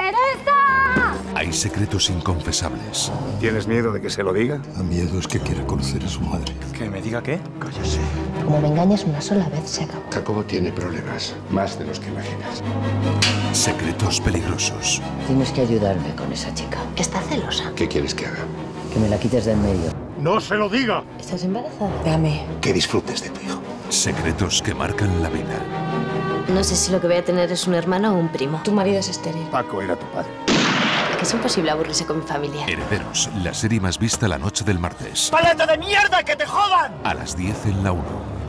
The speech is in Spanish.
¡Teresa! Hay secretos inconfesables. ¿Tienes miedo de que se lo diga? El miedo es que quiera conocer a su madre. ¿Que me diga qué? Cállese. Como me engañas una sola vez, se acabó. Jacobo tiene problemas, más de los que imaginas. Secretos peligrosos. Tienes que ayudarme con esa chica. Está celosa. ¿Qué quieres que haga? Que me la quites de en medio. ¡No se lo diga! ¿Estás embarazada? Dame. Que disfrutes de tu hijo. Secretos que marcan la vida. No sé si lo que voy a tener es un hermano o un primo. Tu marido es estéril. Paco era tu padre. Que es imposible aburrirse con mi familia. Herederos, la serie más vista la noche del martes. ¡Paleta de mierda, que te jodan! A las 10 en la 1.